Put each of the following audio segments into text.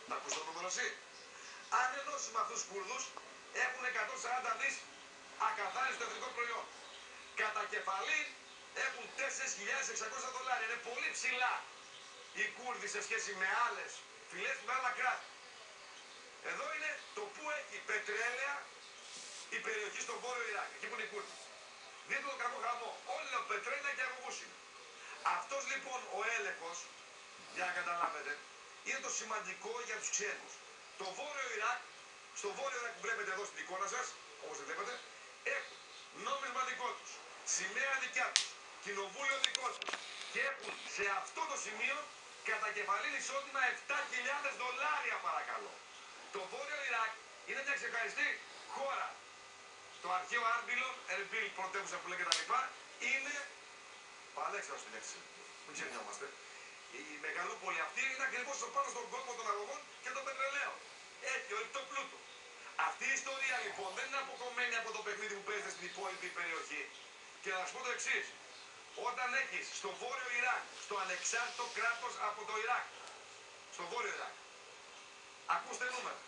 Θα ακούς το νούμερο εσύ. Αν ενώσουμε αυτούς τους Κούρδους, έχουν 140 δις ακαθάριστο εθνικό προϊόν. Κατά κεφαλή έχουν 4.600 δολάρια. Είναι πολύ ψηλά οι Κούρδοι σε σχέση με άλλες φυλές, με άλλα κράτη. Εδώ είναι το που έχει πετρέλαια η περιοχή στο βόρειο Ιράκ, εκεί που είναι οι Κούρδοι. Δείτε το κακό χαμό. Όλο πετρέλαια και αγωγούς είναι. Αυτός λοιπόν ο έλεγχος, για να καταλάβετε, είναι το σημαντικό για τους ξένους. Το βόρειο Ιράκ, στο βόρειο Ιράκ που βλέπετε εδώ στην εικόνα σας, όπως το βλέπετε, έχουν νόμισμα δικό τους, σημαία δικιά τους, κοινοβούλιο δικό τους και έχουν σε αυτό το σημείο κατά κεφαλήν εισόδημα 7.000 δολάρια παρακαλώ. Το βόρειο Ιράκ είναι μια ξεχαριστή χώρα. Το αρχαίο Άρμπιλον, Ερμπίλ, πρωτεύουσα που λέγεται τα λοιπά, είναι παλέξαρο στην λέξη. Μην ξεχνιόμαστε. Η μεγαλούπολη αυτή είναι ακριβώς πάνω στον κόμμα των αγωγών και των πετρελαίων. Έχει ορυκτό πλούτο. Αυτή η ιστορία λοιπόν δεν είναι αποκομμένη από το παιχνίδι που παίζεται στην υπόλοιπη περιοχή. Και να σου πω το εξής. Όταν έχεις στο βόρειο Ιράκ, στο ανεξάρτητο κράτος από το Ιράκ, στο βόρειο Ιράκ, ακούστε νούμερα.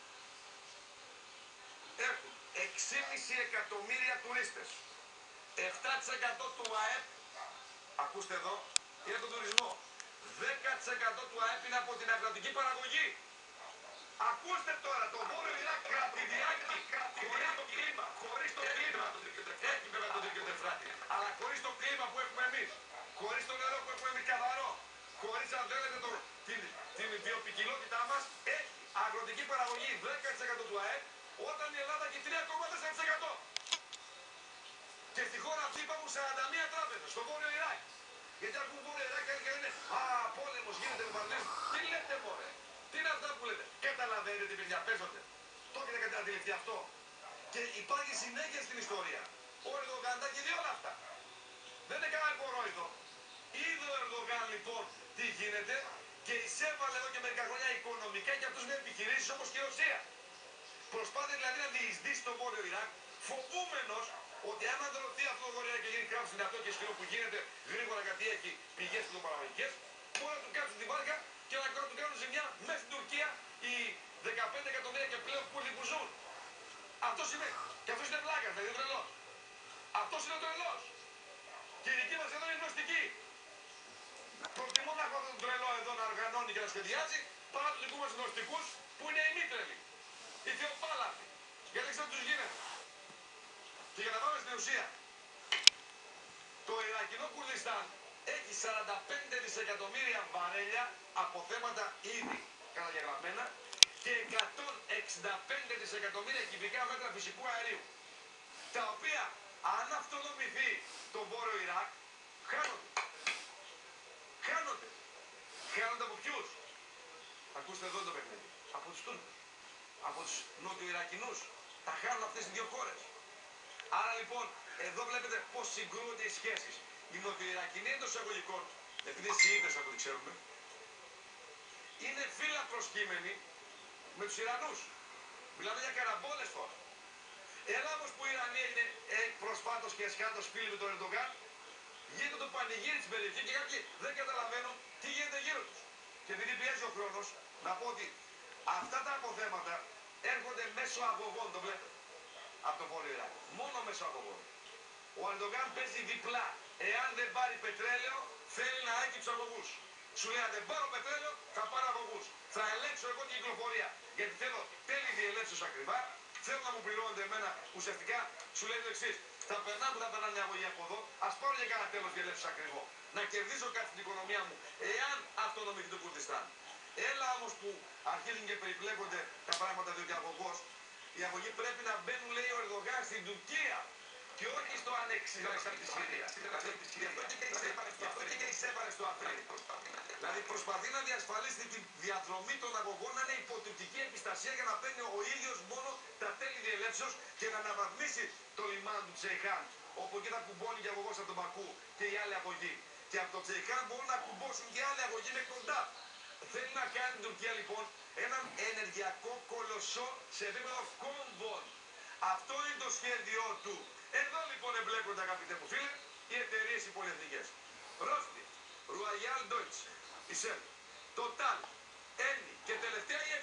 Έχουν 6,5 εκατομμύρια τουρίστες. 7% του ΑΕΠ, ακούστε εδώ, είναι τον τουρισμό. 10% του ΑΕΠ είναι από την αγροτική παραγωγή. Ακούστε τώρα, το βόρειο Ιράκ κρατηδιάκι, χωρίς το κλίμα, χωρίς το κλίμα. Έχει βέβαια το δίκαιο τεφράτη, αλλά χωρίς το κλίμα που έχουμε εμείς, χωρίς το νερό που έχουμε εμείς καθαρό, χωρίς αν θέλετε την βιοποικιλότητά μας, έχει αγροτική παραγωγή 10% του ΑΕΠ, όταν η Ελλάδα έχει 3,4%. Και στη χώρα αυτή υπάρχουν 41 τράπεζες, στο βόρειο Ιράκ. Γιατί ακούν βόρειο Ιράκ και λένε «Α, πόλεμος γίνεται με παντρές». Τι λέτε μωρέ, τι είναι αυτά που λέτε. Καταλαβαίνετε παιδιά, παίζονται. Το έχετε αντιληφθεί αυτό. Και υπάρχει συνέχεια στην ιστορία. Ο Ερντογάν τα έχει δει όλα αυτά. Δεν είναι κανένα κορόιδο. Είδε ο Ερντογάν λοιπόν τι γίνεται και εισέβαλε εδώ και μερικά χρόνια οικονομικά και αυτούς με επιχειρήσεις όπως και η Ρωσία. Προσπάθησε δηλαδή να διεισδύσει στο βόρειο Ιράκ, φοβούμενος ότι αν ανδρωθεί αυτό το βόρειο Ιράκ και γίνει κράτος δυνατό και σκληρό που γίνεται γρήγορα γιατί έχει πηγές πρωτοπαραγωγικές, μπορεί να του κάτσουν την βάρκα και να του κάνουν ζημιά μέσα στην Τουρκία οι 15 εκατομμύρια και πλέον Κούρδοι που ζουν. Αυτό σημαίνει. Και αυτός είναι πλάκας, δηλαδή τρελός. Αυτός είναι ο τρελός. Και η δική μας εδώ είναι γνωστική. Προτιμώ να έχω αυτόν τον τρελό εδώ να οργανώνει και να σχεδιάζει παρά τους δικούς μας γνωστικούς που είναι οι μη τρελοί. Οι θεοπάλαθοι. Γιατί δεν ξέρω τι τους γίνεται. Και για να πάμε στην ουσία. Το Ιρακινό Κουρδιστάν έχει 45 δισεκατομμύρια βαρέλια αποθέματα ήδη καταγεγραμμένα και 165 δισεκατομμύρια κυβικά μέτρα φυσικού αερίου. Τα οποία αν αυτονομηθεί το βόρειο Ιράκ, χάνονται. Χάνονται. Χάνονται από ποιους? Ακούστε εδώ το παιχνίδι. Από τους Τούρκους. Από τους Νότιο-Ιρακινούς. Τα χάνουν αυτές οι δύο χώρες. Άρα λοιπόν, εδώ βλέπετε πώς συγκρούονται οι σχέσεις. Οι Νότιο-Ιρακινοί εντός εισαγωγικών, επειδή Σιήτες από ό,τι ξέρουμε, είναι φύλλα προσκύμενοι με τους Ιρανούς. Μιλάμε για καραμπόλες τώρα. Έλα όμως που οι Ιρανοί είναι προσφάτως και εσχάτως φίλοι με τον Ερντογάν, γίνεται το πανηγύρι στην περιοχή και κάποιοι δεν καταλαβαίνουν τι γίνεται γύρω τους. Και επειδή πιέζει ο χρόνος, να πω ότι αυτά τα αποθέματα έρχονται μέσω αγωγών, το βλέπετε, από το βόρειο Ιράκ. Μόνο μέσω αγωγών. Ο Ερντογάν παίζει διπλά. Εάν δεν πάρει πετρέλαιο, θέλει να έχει τους αγωγούς. Σου λέει αν δεν πάρω πετρέλαιο, θα πάρω αγωγούς. Θα ελέγξω εγώ την κυκλοφορία. Γιατί θέλω τέλη διελεύσεως ακριβά. Θέλω να μου πληρώνετε εμένα ουσιαστικά. Σου λέει το εξής. Θα περνάω που θα περνάνε μια αγωγή από εδώ. Ας πάρω για κανένα τέλος διελεύσεως ακριβό. Να κερδίσω κάτι στην οικονομία μου. Εάν αυτονομηθεί το Κουρδιστάν. Έλα όμως που αρχίζουν και περιπλέκονται τα πράγματα διότι αγωγός. Οι αγωγοί πρέπει να μπαίνουν, λέει ο Ερντογάν, στην Τουρκία και όχι στο ανεξάρτητη Συρία. Γι' αυτό και εισέβαλε στο Αφρίν. Δηλαδή προσπαθεί να διασφαλίσει τη διαδρομή των αγωγών να είναι υποτουρκική επιστασία για να παίρνει ο ίδιος μόνο τα τέλη διελεύσεως και να αναβαθμίσει το λιμάνι του Τσεϊχάν. Όπου εκεί θα κουμπώνει και αγωγός από τον Μπακού και οι άλλοι αγωγοί. Και από το Τσεϊχάν μπορούν να κουμπώσουν και άλλοι αγωγοί με κοντά. Θέλει να κάνει την Τουρκία λοιπόν έναν ενεργειακό κολοσσό σε επίπεδο κόμβων. Αυτό είναι το σχέδιό του. Εδώ λοιπόν εμπλέκονται αγαπητέ μου φίλε οι εταιρείες οι πολυεθνικές. Ρόστι, Royal Deutsche, η Shell, Total, Eni και τελευταία η Exxon.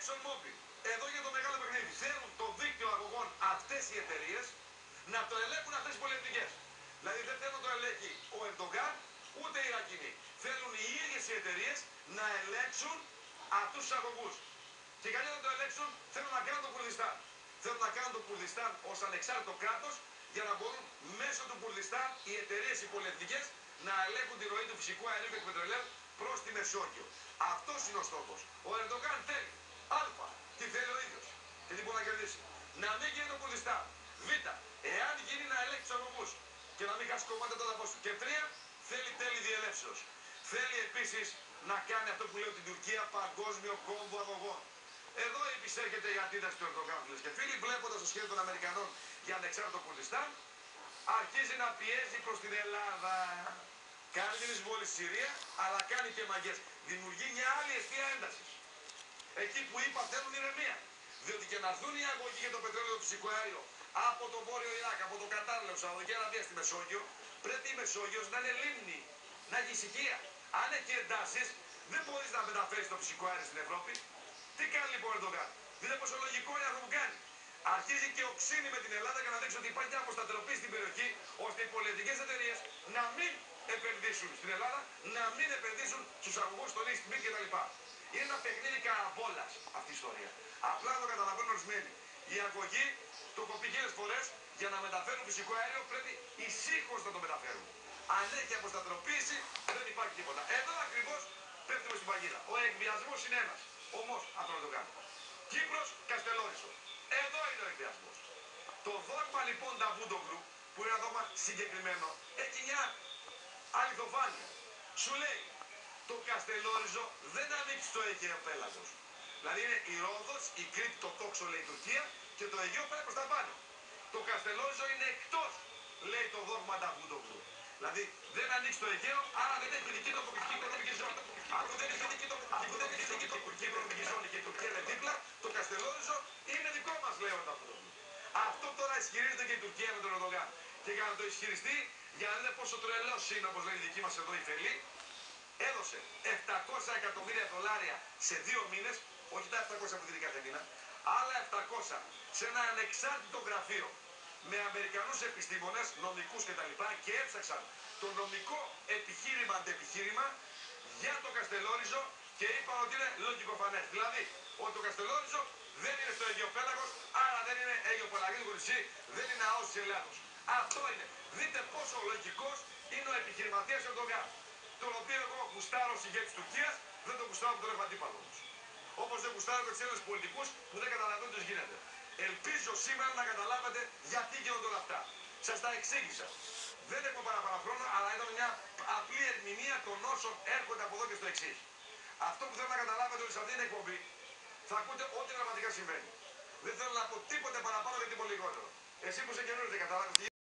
ExxonMobil. Εδώ για το μεγάλο παιχνίδι. Θέλουν το δίκτυο αγωγών αυτές οι εταιρείες να το ελέγχουν αυτές οι πολυεθνικές. Δηλαδή δεν θέλουν να το ελέγχει ο Ερντογάν ούτε οι Ιρακινοί. Θέλουν οι ίδιες οι εταιρείες να ελέγξουν αυτούς τους αγωγούς. Και για να το ελέγξουν θέλουν να κάνουν το Κουρδιστάν. Θέλουν να κάνουν το Κουρδιστάν ως ανεξάρτητο κράτος για να μπορούν μέσω του Κουρδιστάν οι εταιρείες οι πολυεθνικές να ελέγχουν τη ροή του φυσικού αερίου και του πετρελαίου προς τη Μεσόγειο. Αυτός είναι ο στόχος. Ο Ερντογάν θέλει α, τι θέλει ο ίδιος και τι μπορεί να κερδίσει. Να μην γίνει το Κουρδιστάν. Β, εάν γίνει να ελέγξει τους αγωγούς και να μην χάσει κομμάτι τότε από και 3, θέλει τέλη διελεύσεως. Θέλει επίσης να κάνει αυτό που λέει την Τουρκία παγκόσμιο κόμβο αγωγών. Εδώ επισέρχεται η αντίδραση του Ερντογάν, φίλες και φίλοι, βλέποντας το σχέδιο των Αμερικανών για ανεξάρτητο Κουρδιστάν, αρχίζει να πιέζει προς την Ελλάδα. Κάνει την εισβολή στη Συρία, αλλά κάνει και μαγιές. Δημιουργεί μια άλλη αιστεία έντασης. Εκεί που είπα θέλουν ηρεμία. Διότι και να έρθουν οι αγωγοί για το πετρέλαιο του φυσικού αέριο από το βόρειο Ιράκ, από το Κατάρ, Σαουδική Αραβία στη Μεσόγειο, πρέπει η Μεσόγειος να είναι λίμνη, να έχει ησυχία. Αν έχει εντάσεις, δεν μπορείς να μεταφέρεις το φυσικό αέριο στην Ευρώπη. Τι κάνει λοιπόν ο Ερντογάν? Δεν είναι πόσο λογικό είναι αυτό που κάνει. Αρχίζει και οξύνει με την Ελλάδα για να δείξει ότι υπάρχει μια αποσταθεροποίηση στην περιοχή, ώστε οι πολυεθνικές εταιρείες να μην επενδύσουν στην Ελλάδα, να μην επενδύσουν στους αγωγούς, στον East Med κτλ. Είναι ένα παιχνίδι καραμπόλας αυτή η ιστορία. Απλά να το καταλαβαίνουν ορισμένοι. Οι αγωγοί, το έχω πει χίλιες φορές, για να μεταφέρουν φυσικό αέριο πρέπει ησύχως να το μεταφέρουν. Αν έχει αποσταθεροποίηση, δεν υπάρχει τίποτα. Εδώ ακριβώς πέφτουμε στην παγίδα. Ο εκβιασμός είναι ένας. Όμως, αυτό να το κάνω. Κύπρος, Καστελόρισο. Εδώ είναι ο εκβιασμός. Το δόγμα λοιπόν Νταβούντογλου, που είναι ένα δόγμα συγκεκριμένο, έχει μια αληθοφάνεια. Σου λέει, το Καστελόριζο δεν ανήκει στο Αιγαίο πέλαγος. Δηλαδή είναι η Ρόδος, η Κρήτη, το Τόξο λέει η Τουρκία και το Αιγαίο πάει προς τα πάνω. Το Καστελόριζο είναι εκτός, λέει το δόγμα Νταβούντογλου. Δηλαδή δεν ανήκει στο Αιγαίο, άρα δεν έχει δική του αποκλειστική οικονομική ζώνη. Αφού δεν έχει δική του αποκλειστική οικονομική ζώνη και η Τουρκία είναι δίπλα, το Καστελόριζο είναι δικό μας, λέει ο Νταβούντογλου. Αυτό τώρα ισχυρίζεται και η Τουρκία με τον Ερντογάν. Και για να το ισχυριστεί, για να δείτε πόσο τρελός είναι, όπως λέει η δική μας εδώ η Φελή, έδωσε 700 εκατομμύρια δολάρια σε 2 μήνες, όχι τα 700 που δίνει κάθε μήνα, άλλα 700 σε ένα ανεξάρτητο γραφείο με Αμερικανούς επιστήμονες, νομικούς κτλ. Και έψαξαν το νομικό επιχείρημα αντεπιχείρημα για το Καστελόριζο και είπαν ότι είναι λογικοφανές. Δηλαδή, ότι το Καστελόριζο δεν είναι στο Αιγαίο πέλαγος, άρα δεν είναι αιγαιοπελαγικό νησί, δεν είναι ΑΟΣ της Ελλάδος. Αυτό είναι. Δείτε πόσο λογικός είναι ο επιχειρηματίας Ερντογάν. Τον οποίο εγώ γουστάρω ως ηγέτης της Τουρκίας, δεν τον γουστάρω που τον έχω αντίπαλο όμως. Όπως δεν γουστάρω και τους Έλληνες πολιτικούς που δεν καταλαβαίνουν τι γίνεται. Ελπίζω σήμερα να καταλάβετε γιατί γίνονται όλα αυτά. Σας τα εξήγησα. Δεν έχω παραπάνω χρόνο, αλλά ήταν μια απλή ερμηνεία των όσων έρχονται από εδώ και στο εξής. Αυτό που θέλω να καταλάβετε ότι σε αυτή την εκπομπή θα ακούτε ό,τι πραγματικά συμβαίνει. Δεν θέλω να πω τίποτε παραπάνω και τίποτε λιγότερο. Εσύ που είσαι καινούριο δεν καταλάβεις.